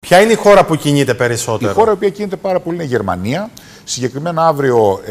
Ποια είναι η χώρα που κινείται περισσότερο? Η χώρα που κινείται πάρα πολύ είναι η Γερμανία. Συγκεκριμένα αύριο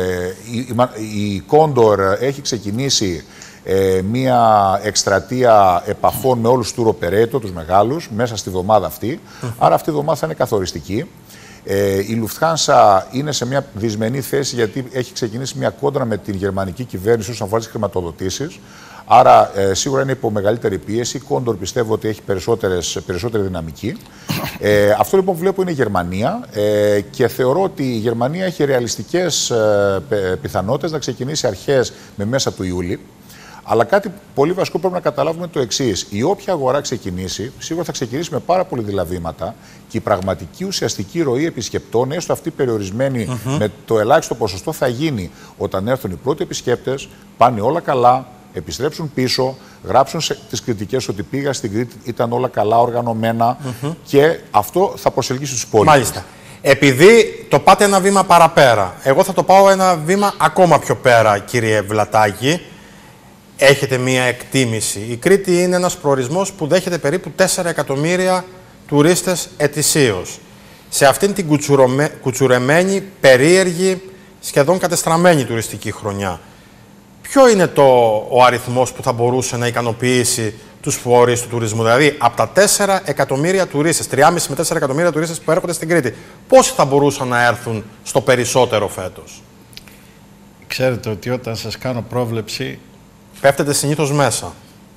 η Κόντορ έχει ξεκινήσει μία εκστρατεία επαφών με όλους τους tour operator, τους μεγάλους, μέσα στη βδομάδα αυτή. Άρα αυτή η βδομάδα θα είναι καθοριστική. Η Lufthansa είναι σε μια δυσμενή θέση γιατί έχει ξεκινήσει μια κόντρα με την γερμανική κυβέρνηση όσον αφορά τις χρηματοδοτήσεις. Άρα σίγουρα είναι υπό μεγαλύτερη πίεση. Η Κόντορ πιστεύω ότι έχει περισσότερη δυναμική. Αυτό λοιπόν που βλέπω είναι η Γερμανία και θεωρώ ότι η Γερμανία έχει ρεαλιστικές πιθανότητες να ξεκινήσει αρχές με μέσα του Ιούλη. Αλλά κάτι πολύ βασικό πρέπει να καταλάβουμε το εξής. Η όποια αγορά ξεκινήσει, σίγουρα θα ξεκινήσει με πάρα πολύ βήματα και η πραγματική ουσιαστική ροή επισκεπτών, έστω αυτή περιορισμένη με το ελάχιστο ποσοστό, θα γίνει όταν έρθουν οι πρώτοι επισκέπτες, πάνε όλα καλά, επιστρέψουν πίσω, γράψουν τις κριτικές ότι πήγα στην Κρήτη, ήταν όλα καλά οργανωμένα και αυτό θα προσελκύσει τους υπόλοιπους. Μάλιστα. Επειδή το πάτε ένα βήμα παραπέρα, εγώ θα το πάω ένα βήμα ακόμα πιο πέρα, κύριε Βλατάκη. Έχετε μία εκτίμηση. Η Κρήτη είναι ένας προορισμός που δέχεται περίπου 4 εκατομμύρια τουρίστες ετησίως. Σε αυτήν την κουτσουρεμένη, περίεργη, σχεδόν κατεστραμμένη τουριστική χρονιά. Ποιο είναι ο αριθμός που θα μπορούσε να ικανοποιήσει τους φορείς του τουρισμού? Δηλαδή, από τα 4 εκατομμύρια τουρίστες, 3,5 με 4 εκατομμύρια τουρίστες που έρχονται στην Κρήτη, πόσοι θα μπορούσαν να έρθουν στο περισσότερο φέτος? Ξέρετε ότι όταν σας κάνω πρόβλεψη, πέφτετε συνήθως μέσα.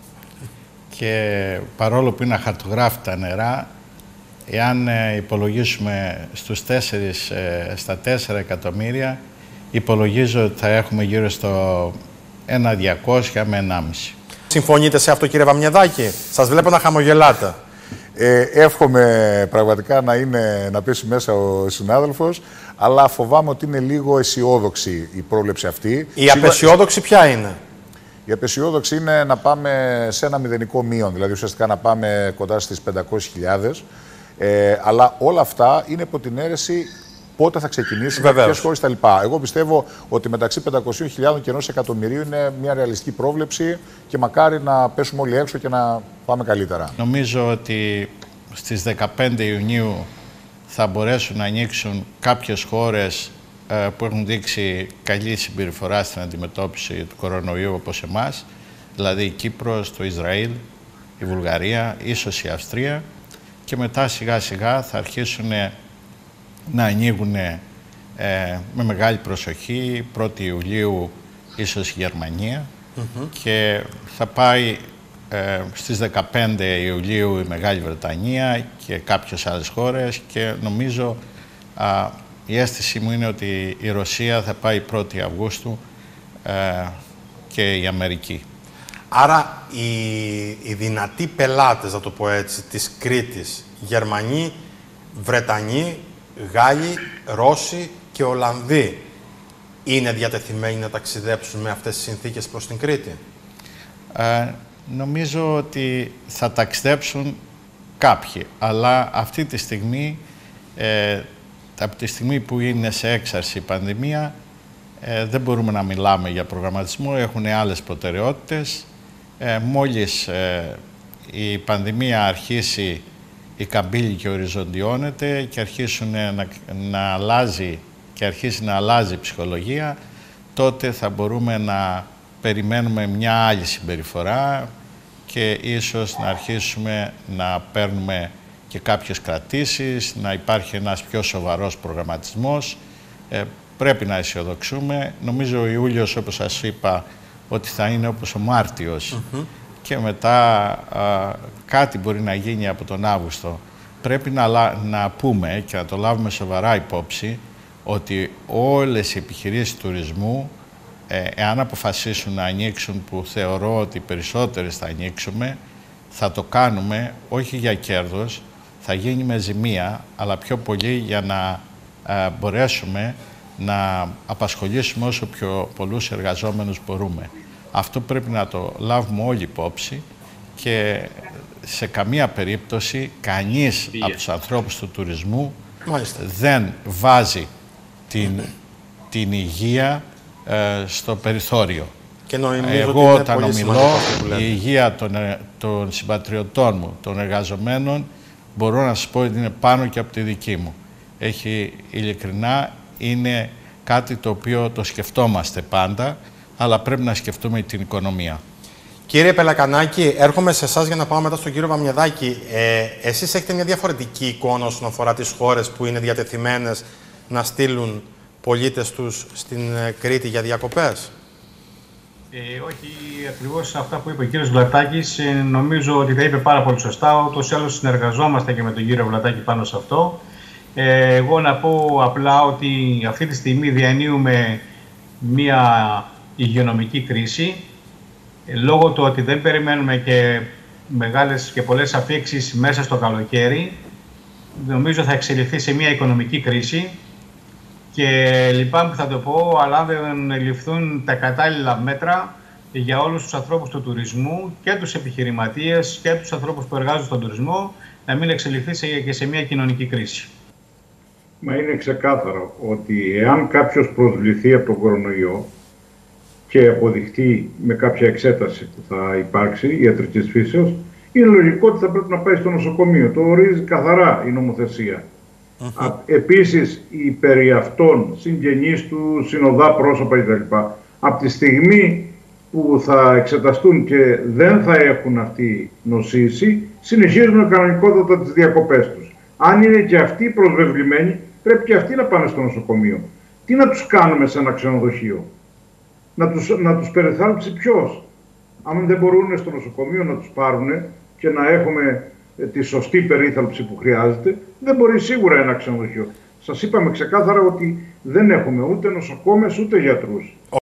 Και παρόλο που είναι αχαρτογράφητα νερά, εάν υπολογίσουμε στους 4, στα 4 εκατομμύρια, υπολογίζω ότι θα έχουμε γύρω στο 1.200 με 1,5. Συμφωνείτε σε αυτό, κύριε Βαμιεδάκη? Σας βλέπω να χαμογελάτε. Εύχομαι πραγματικά να πέσει μέσα ο συνάδελφος, αλλά φοβάμαι ότι είναι λίγο αισιόδοξη η πρόβλεψη αυτή. Η απεσιόδοξη ποια είναι? Η απεσιόδοξη είναι να πάμε σε ένα μηδενικό μείον, δηλαδή ουσιαστικά να πάμε κοντά στις 500.000. Αλλά όλα αυτά είναι υπό την αίρεση πότε θα ξεκινήσει, με ποιες χώρες τα λοιπά. Εγώ πιστεύω ότι μεταξύ 500.000 και 1 εκατομμυρίου είναι μια ρεαλιστική πρόβλεψη και μακάρι να πέσουμε όλοι έξω και να πάμε καλύτερα. Νομίζω ότι στις 15 Ιουνίου θα μπορέσουν να ανοίξουν κάποιες χώρες που έχουν δείξει καλή συμπεριφορά στην αντιμετώπιση του κορονοϊού όπως εμάς, δηλαδή η Κύπρος, το Ισραήλ, η Βουλγαρία, ίσως η Αυστρία, και μετά σιγά σιγά θα αρχίσουν να ανοίγουν με μεγάλη προσοχή. 1η Ιουλίου ίσως η Γερμανία και θα πάει στις 15 Ιουλίου η Μεγάλη Βρετανία και κάποιες άλλες χώρες, και νομίζω η αίσθηση μου είναι ότι η Ρωσία θα πάει 1η Αυγούστου και η Αμερική. Άρα οι δυνατοί πελάτες, να το πω έτσι, της Κρήτης, Γερμανοί, Βρετανοί, Γάλλοι, Ρώσοι και Ολλανδοί, είναι διατεθειμένοι να ταξιδέψουν με αυτές τις συνθήκες προς την Κρήτη? Νομίζω ότι θα ταξιδέψουν κάποιοι, αλλά αυτή τη στιγμή, από τη στιγμή που είναι σε έξαρση η πανδημία, δεν μπορούμε να μιλάμε για προγραμματισμό, έχουν άλλες προτεραιότητες. Μόλις η πανδημία αρχίσει, η καμπύλη και οριζοντιώνεται και αρχίσει να αλλάζει η ψυχολογία, τότε θα μπορούμε να περιμένουμε μια άλλη συμπεριφορά και ίσως να αρχίσουμε να παίρνουμε και κάποιες κρατήσεις, να υπάρχει ένας πιο σοβαρός προγραμματισμός. Πρέπει να αισιοδοξούμε. Νομίζω ο Ιούλιος, όπως σας είπα, ότι θα είναι όπως ο Μάρτιος και μετά κάτι μπορεί να γίνει από τον Αύγουστο. Πρέπει να πούμε και να το λάβουμε σοβαρά υπόψη ότι όλες οι επιχειρήσεις τουρισμού, εάν αποφασίσουν να ανοίξουν, που θεωρώ ότι περισσότερες θα ανοίξουμε, θα το κάνουμε όχι για κέρδος, θα γίνει με ζημία, αλλά πιο πολύ για να μπορέσουμε να απασχολήσουμε όσο πιο πολλούς εργαζόμενους μπορούμε. Αυτό πρέπει να το λάβουμε όλοι υπόψη και σε καμία περίπτωση κανείς από τους ανθρώπους του τουρισμού δεν βάζει την υγεία στο περιθώριο. Και εγώ όταν ομιλώ, η υγεία των συμπατριωτών μου, των εργαζομένων, μπορώ να σας πω ότι είναι πάνω και από τη δική μου. Ειλικρινά, είναι κάτι το οποίο το σκεφτόμαστε πάντα, αλλά πρέπει να σκεφτούμε την οικονομία. Κύριε Πελακανάκη, έρχομαι σε εσάς για να πάω μετά στον κύριο Βαμιαδάκη. Εσείς έχετε μια διαφορετική εικόνα όσον αφορά τις χώρες που είναι διατεθειμένες να στείλουν πολίτες τους στην Κρήτη για διακοπές? Όχι, ακριβώς αυτά που είπε ο κύριος Βλατάκης, νομίζω ότι τα είπε πάρα πολύ σωστά. Ούτως ή άλλως συνεργαζόμαστε και με τον κύριο Βλατάκη πάνω σε αυτό. Εγώ να πω απλά ότι αυτή τη στιγμή διανύουμε μια υγειονομική κρίση, λόγω του ότι δεν περιμένουμε και μεγάλες και πολλές αφήξεις μέσα στο καλοκαίρι. Νομίζω θα εξελιχθεί σε μια οικονομική κρίση και λυπάμαι που θα το πω, αλλά αν δεν ληφθούν τα κατάλληλα μέτρα για όλους τους ανθρώπους του τουρισμού και τους επιχειρηματίες και τους ανθρώπους που εργάζονται στον τουρισμό, να μην εξελιχθεί και σε μια κοινωνική κρίση. Μα είναι ξεκάθαρο ότι εάν κάποιος προσβληθεί από τον κορονοϊό και αποδειχτεί με κάποια εξέταση που θα υπάρξει ιατρικής φύσεως, είναι λογικό ότι θα πρέπει να πάει στο νοσοκομείο. Το ορίζει καθαρά η νομοθεσία. Επίσης, οι περί αυτών συγγενείς του, συνοδά πρόσωπα κτλ. Από τη στιγμή που θα εξεταστούν και δεν θα έχουν αυτή νοσήσει, συνεχίζουν κανονικότατα τις διακοπές τους. Αν είναι και αυτοί προσβεβλημένοι, πρέπει και αυτοί να πάνε στο νοσοκομείο. Τι να τους κάνουμε σε ένα ξενοδοχείο? Να τους περιθάλψει ποιος? Αν δεν μπορούν στο νοσοκομείο να τους πάρουν και να έχουμε τη σωστή περίθαλψη που χρειάζεται, δεν μπορεί σίγουρα ένα ξενοδοχείο. Σας είπαμε ξεκάθαρα ότι δεν έχουμε ούτε νοσοκόμες ούτε γιατρούς.